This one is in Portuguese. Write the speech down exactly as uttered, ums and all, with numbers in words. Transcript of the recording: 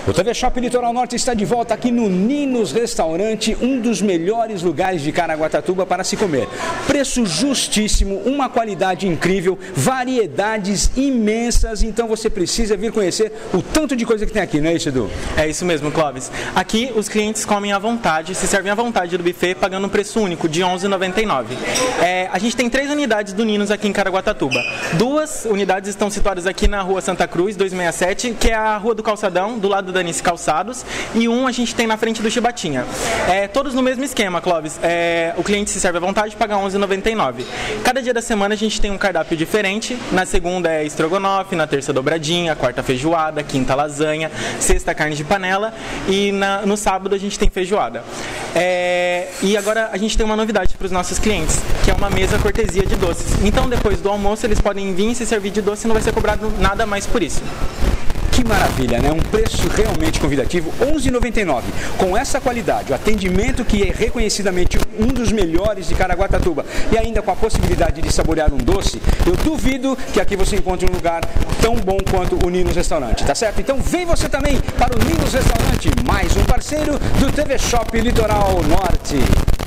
O T V Shop Litoral Norte está de volta aqui no Ninos Restaurante, um dos melhores lugares de Caraguatatuba para se comer. Preço justíssimo, uma qualidade incrível, variedades imensas, então você precisa vir conhecer o tanto de coisa que tem aqui, não é isso, Edu? É isso mesmo, Clóvis. Aqui os clientes comem à vontade, se servem à vontade do buffet, pagando um preço único de onze reais e noventa e nove centavos. É, a gente tem três unidades do Ninos aqui em Caraguatatuba. Duas unidades estão situadas aqui na Rua Santa Cruz, duzentos e sessenta e sete, que é a Rua do Calçadão, do lado da Danice Calçados, e um a gente tem na frente do Chibatinha. É, todos no mesmo esquema, Clóvis. É, o cliente se serve à vontade, paga onze reais e noventa e nove centavos. Cada dia da semana a gente tem um cardápio diferente. Na segunda é estrogonofe, na terça dobradinha, quarta feijoada, quinta lasanha, sexta carne de panela e na, no sábado a gente tem feijoada. É, e agora a gente tem uma novidade para os nossos clientes, que é uma mesa cortesia de doces. Então depois do almoço eles podem vir e se servir de doce e não vai ser cobrado nada mais por isso. Que maravilha, né? Um preço realmente convidativo, onze reais e noventa e nove centavos. Com essa qualidade, o atendimento que é reconhecidamente um dos melhores de Caraguatatuba e ainda com a possibilidade de saborear um doce, eu duvido que aqui você encontre um lugar tão bom quanto o Ninos Restaurante, tá certo? Então vem você também para o Ninos Restaurante, mais um parceiro do T V Shop Litoral Norte.